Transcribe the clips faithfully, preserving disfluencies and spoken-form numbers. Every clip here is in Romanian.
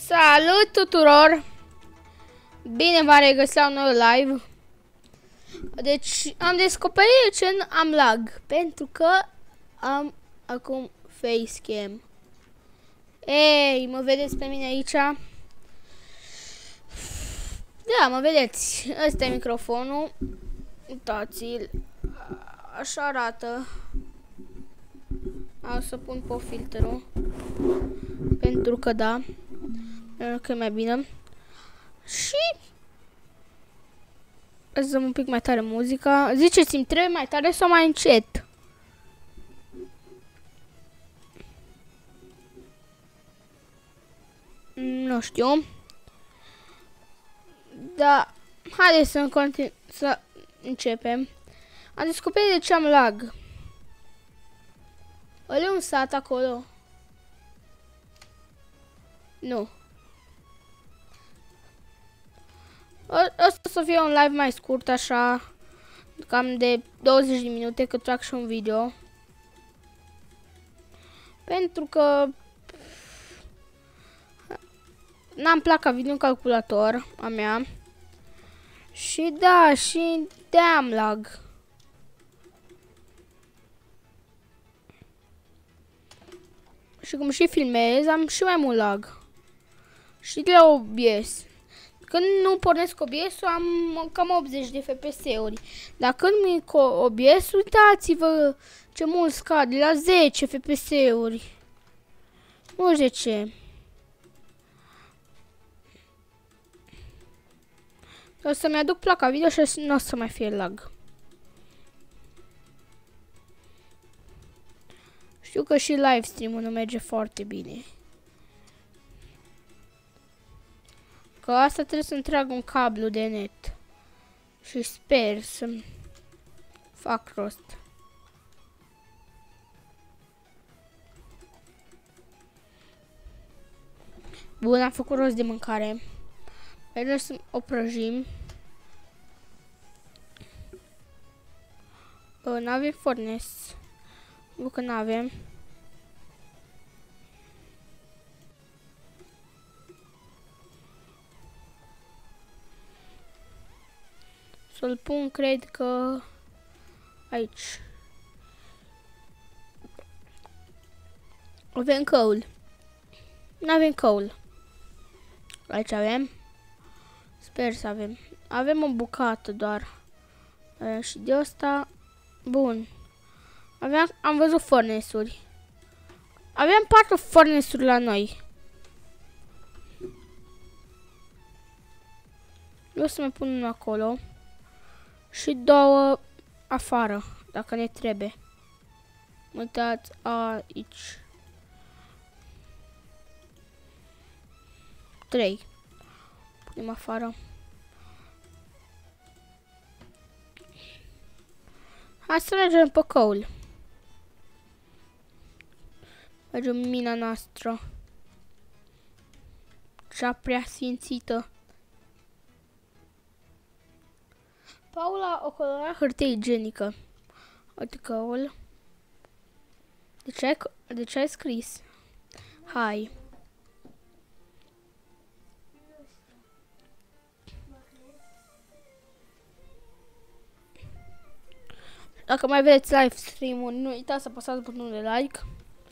Salut tuturor! Bine v-am regăsit la un nou live. Deci am descoperit de ce am lag. Pentru că am acum facecam. Ei, mă vedeți pe mine aici? Da, mă vedeți. Ăsta e microfonul. Uitați-l. Așa arată. O să pun pe filtrul. Pentru că da. Pentru că e mai bine. Și să dăm un pic mai tare muzica. Ziceți-mi, trebuie mai tare sau mai încet? Nu știu. Da, haideți să, continu să începem. Am descoperit de ce am lag. Ăla e un sat acolo? Nu. Asta o să fie un live mai scurt, așa, cam de douăzeci de minute, că trag și un video. Pentru că n-am placa video în calculator a mea. Și da, și de-aia am lag. Și cum și filmez, am și mai mult lag. Și de la O B S. Când nu pornesc O B S-ul, am cam optzeci de F P S-uri. Dar când mi cu O B S, uitați-vă ce mult scade, la zece F P S-uri. Nu știu de ce. O să-mi aduc placa video și nu o să mai fie lag. Știu că și live stream-ul nu merge foarte bine. Că asta trebuie să-mi trag un cablu de net. Și sper să-mi fac rost. Bun, am făcut rost de mâncare. Mergem să o prăjim. N-avem fornes. Nu că n-avem. Să-l pun, cred că aici. Avem căul. N-avem căul. Aici avem. Sper să avem. Avem o bucată doar. Avem și de asta. Bun. Aveam, am văzut furnace-uri. Aveam patru furnace-uri la noi. Eu o să mai pun unul acolo. Și două afară, dacă ne trebuie. Uitați aici. Trei. Punem afară. Hai să mergem pe căul. Mergem mina noastră. Cea prea sfințită. Paula o colora hârtie igienică. Uite căul. De ce ai, de ce ai scris? Hai. Dacă mai vedeți live stream-ul, nu uitați să apăsați butonul de like.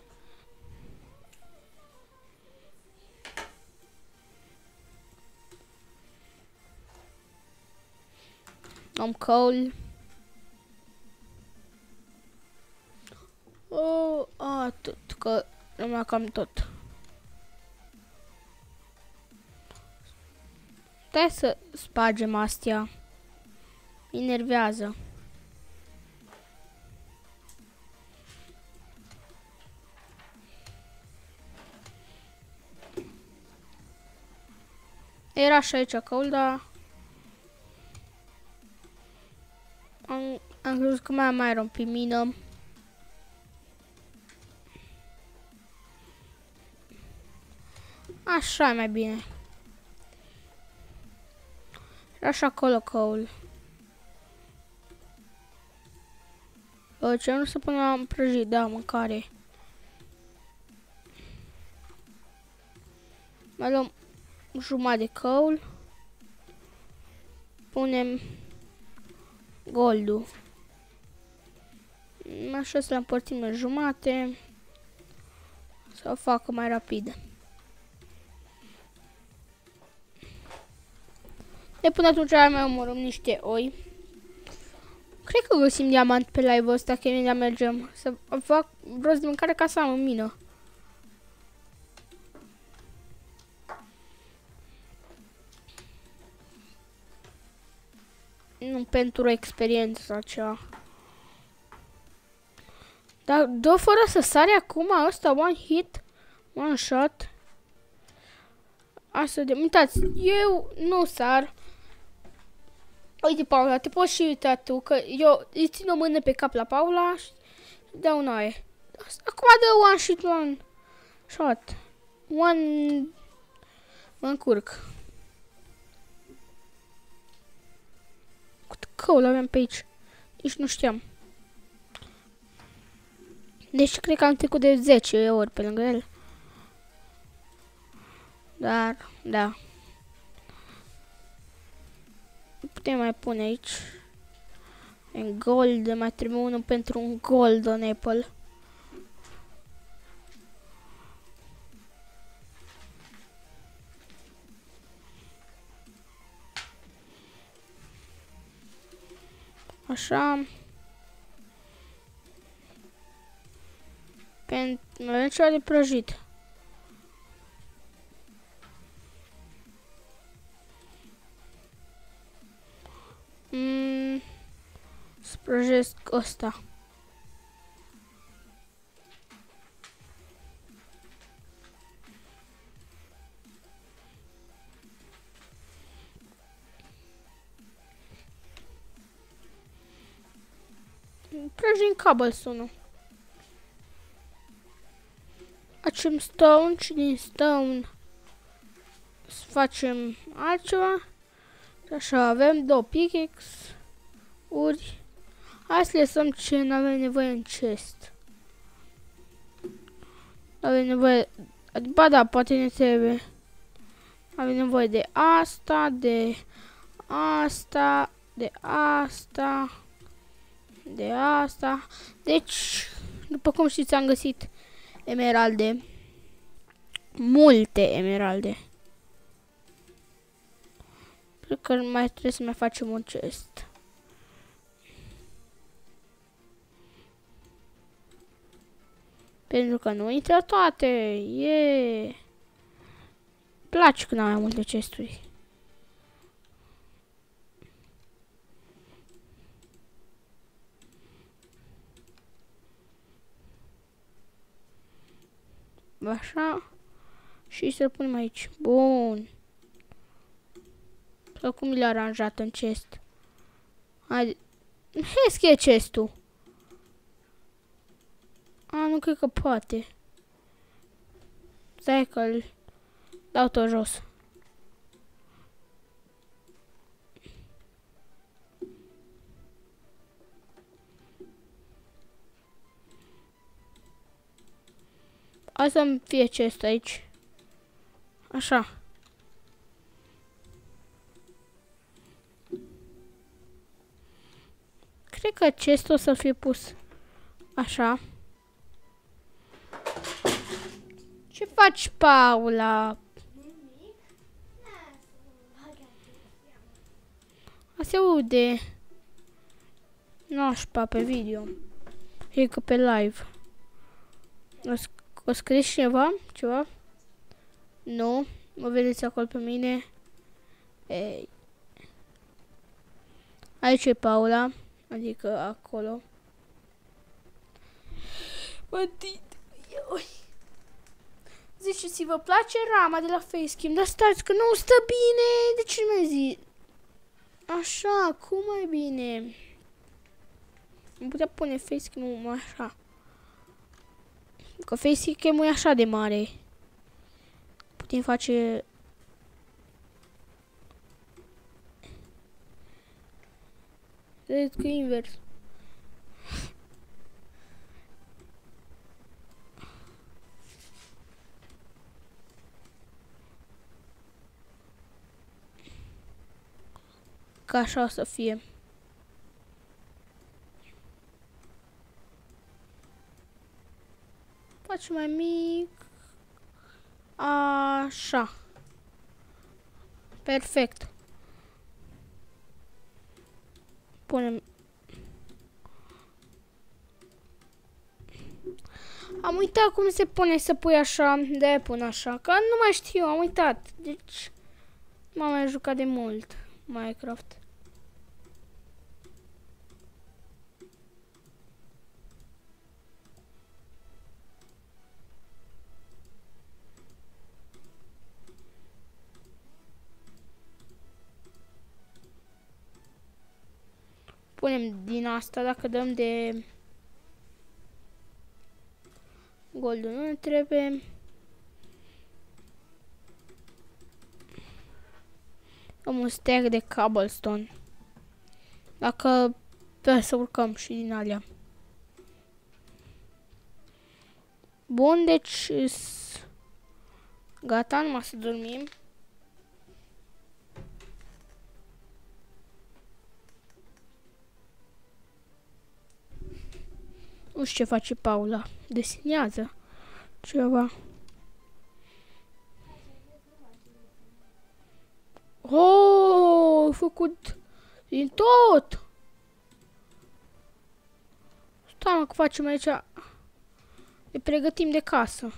Am coal. Oh, atât, că rămâne cam tot. Stai să spargem astea. Mă enervează. Era și aici coal, dar am, am crezut că mai am iron pe mină. Așa e mai bine. Era și acolo coal. Ce nu se pune la prăjit, da, mâncare. Mai luăm jumătate de coal. Punem goldul. Așa să le împărțim în jumate. Să o facă mai rapid. De până atunci mai omorâm niște oi. Cred că găsim diamant pe live-ul ăsta, că imediat mergem să fac rost de mâncare ca să am în mină. Nu pentru experiență sau ceva. Dar dă fără să sari acum ăsta, one hit, one shot. Asta de... Uitați, eu nu sar. Uite, Paula, te poți și uita tu, că eu îi țin o mână pe cap la Paula și dau un aie. Acum dă one shot, one shot. One... Mă încurc. Cât căul aveam pe aici? Nici nu știam. Deci cred că am trecut de zece ori pe lângă el. Dar, da. Putem mai pune aici. În gold, mai trebuie unul pentru un golden apple. Așa. Pentru avem ceva de prăjit. Mm, să prăjesc ăsta. Prăjim cobblestone-ul. Facem stone și din stone să facem altceva. Așa, avem două pickaxe-uri. Hai să lăsăm ce nu avem nevoie în chest. Avem nevoie... Ba da, poate ne trebuie. Avem nevoie de asta, de asta, de asta, de asta. Deci, după cum știți, am găsit emeralde. Multe emeralde. Cred că mai trebuie să mai facem un chest. Pentru că nu intră toate. Yeah. Place când am mai multe chesturi. Așa. Și să-l punem aici. Bun. Sau cum l-a aranjat în chest. Haide. Deschide chestul. A, nu cred că poate. Stai că-l dau tot jos. Hai să-mi fie chest aici. Așa. Cred că chestul o să fie pus așa. Ce faci, Paula? A se aude nașpa pe video. E că pe live. O, sc o scris ceva? Ceva? Nu. Mă vedeți acolo pe mine. Ei. Aici e Paula. Adică acolo. Bătit. Ziceți, vă place rama de la Facecam, dar stați că nu stă bine. De ce nu mi-ai zis? Așa, cum mai bine? Am putea pune Facecam-ul așa. Că Facecam-ul e așa de mare. Putem face... Cred că invers. Că așa o să fie. Facem mai mic. Așa. Perfect. Punem. Am uitat cum se pune să pui așa, de pun așa, că nu mai știu, am uitat. Deci, m-am mai jucat de mult Minecraft. Punem din asta, dacă dăm de goldul nu ne trebuie. Am un stack de cobblestone. Dacă trebuie să urcăm și din alea. Bun, deci gata, numai să dormim. Nu știu ce face Paula. Desenează ceva. Oh, făcut din tot. Stai mă, că facem aici. Ne pregătim de casă.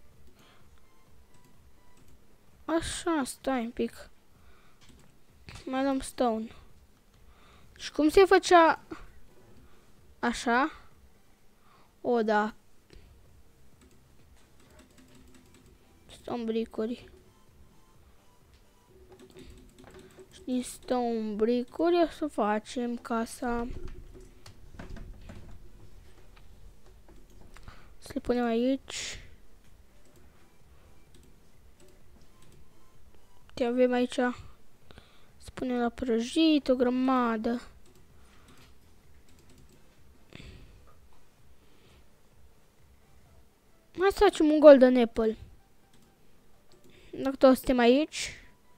Așa, stai un pic. Mai dăm stone. Și cum se făcea așa? O, da. Stone bricuri. Și din stone bricuri o să facem casa. Să le punem aici. Te avem aici. Să punem la prăjit o grămadă. Hai să facem un golden apple. Dacă toți suntem aici.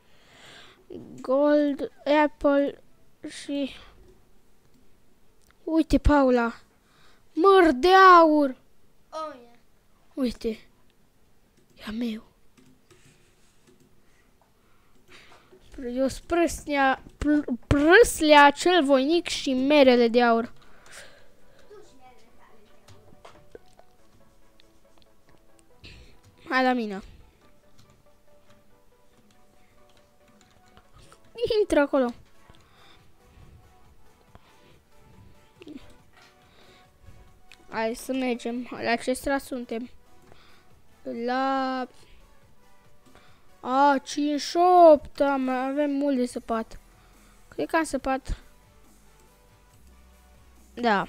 Gold apple și... Uite, Paula. Măr de aur. Oh, yeah. Uite. E a meu. Eu sprâsnea, prâslea cel voinic și merele de aur. Hai la mine. Intră acolo. Hai să mergem. La ce strat suntem? La... A, cinci și opt. Da, mai avem mult de săpat. Cred că am săpat. Da.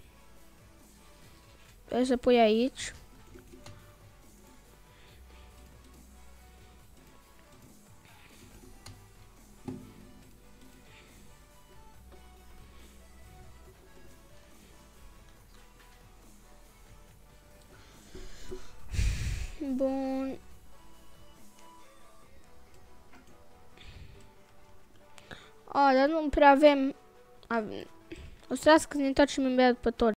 Trebuie să pui aici. Bun. A, dar nu prea avem... avem. O să las că ne întoarcem imediat pe tot.